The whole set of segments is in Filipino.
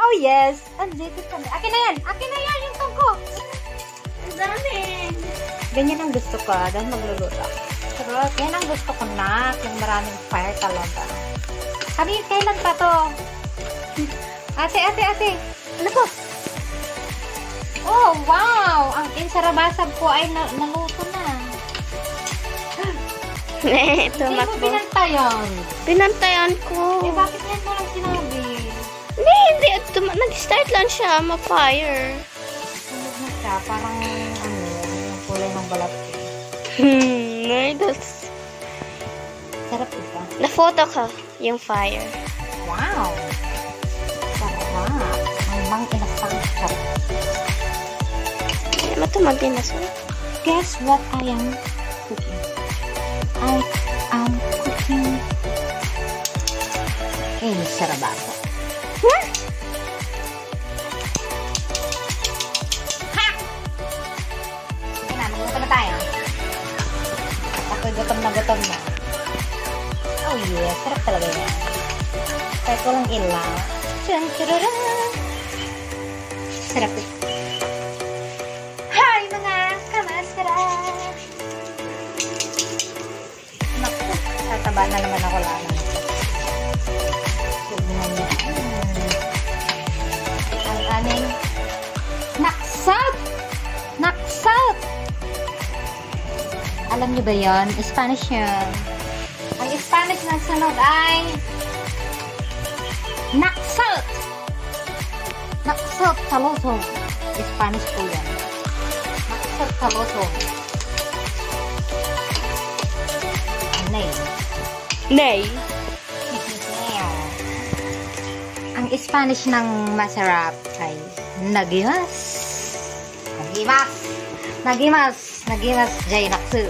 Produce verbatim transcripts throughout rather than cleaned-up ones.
Oh yes! Andito kami. Akin na yan! Akin na yan yung tungko! Ang dami. Ganyan ang gusto ko dahil magluluto. Pero yan ang gusto ko na. Yung maraming fire talaga. Sabi, kailan pa to? Ate, ate, ate! Ano to? Oh, wow! Ang insarabasag ko ay na naluto na. Ito, Hindi mo binantayan. Binantayan ko. Eh, bakit yan mo lang sinabi? Hindi, hindi. Nag-start lang siya mag-fire. Sunog na siya. Parang, ano, yung kulay ng balat ko. Hmm, that's... Sarap ito. Na-photo ka yung fire. Wow! Sarap. Ang mang inasang sarap. Ano ito mag-inas mo? Guess what I am cooking? I am cooking insarabasa. What? Ha! Sige na, magluto na tayo. Ako'y gutom na gutom na. Oh yeah, sarap talaga yan. Kaya ko lang ilaw. Tiyang tiyarara. Sarap ito. Hi mga kamasara! Naku, tataba na naman ako lang. Tignan niyo. Ang aming naksat! Naksat! Alam niyo ba yun? Spanish yun. Ang Spanish na sunod ay naksat! Naksat taloso. Spanish po yan. Naksat taloso. Nay. Nay. Ang Spanish ng masarap ay nagimas. Nagimas. Nagimas. Nagimas jay naksu.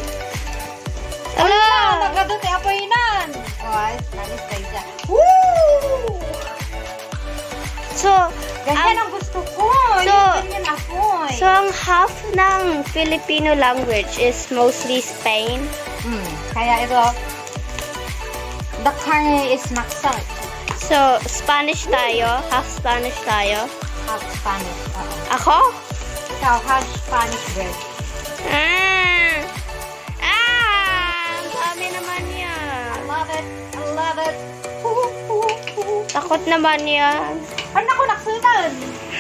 Ala! Nagkadot ay apoyinan. Oh, Spanish kayo dyan. Woo! So, Ganyan ang, ang gusto ko. So, yung ganyan apoy. so ang half ng Filipino language is mostly Spain. Hmm. Kaya ito, the carne is naksat. So, Spanish tayo. Half Spanish tayo. Half Spanish. Oo. Ako? Ikaw, half Spanish bread. Ah! Ah! Ang dami naman yan. I love it. I love it. Hoo, hoo, hoo. Takot naman yan. Ano ako naksutan?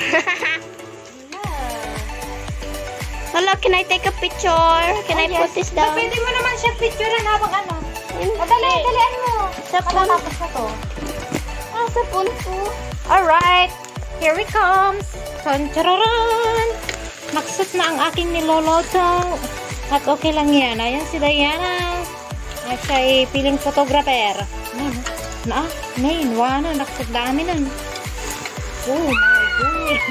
Hello, can I take a picture? Can I put this down? Pwede mo naman siya picturean habang ano. Hindi. Madali, dalian mo. Sa phone. Matatapos na to. Ah, sa phone ko. Alright. Here it comes. Tanchararan. Naksat na ang aking niloloto. At okay lang yan. Ayan si Diana. At siya ay piling photographer. Ayan. Na, main, wana. Naksat dami nun. Oh my God.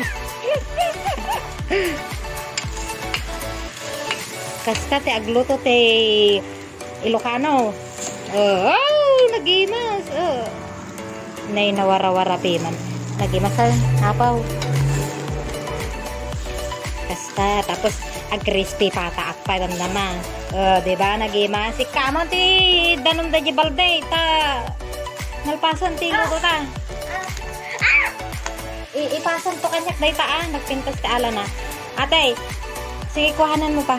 Kasta te agluto te Ilocano. Oh, oh nagimas. Oh. Nay nawara-wara piman. Nagimas sa napaw. Kasta tapos ag crispy pata akpa gam naman. Oh, di ba nagimas si kamon ti danom da balde ta. Nalpasan ti mo ta. I ipasan to kanyak day ta nagpintas ti ala na. Ate, sige kuhanan mo pa.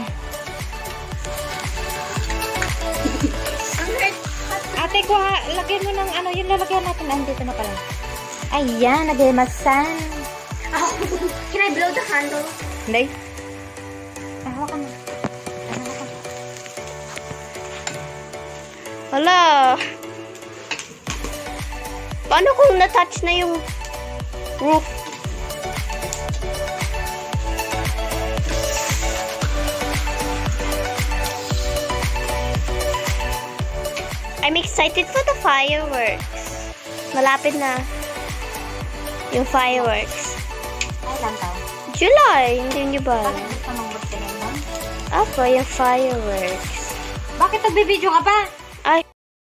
Ate, kuha, lagyan mo ng ano, yung lalagyan natin. Andito na pala. Ayan, nag-emasan. Oh, can I blow the candle? Hindi. Ah, hawakan mo. Ah, hawakan mo. Hala. Paano kung na-touch na yung roof? I'm excited for the fireworks. Malapit na yung fireworks. Ay, lang tao. July, hindi nyo ba? Bakit gusto mong magpinin mo? Apo, yung fireworks. Bakit nagbibideo ka pa?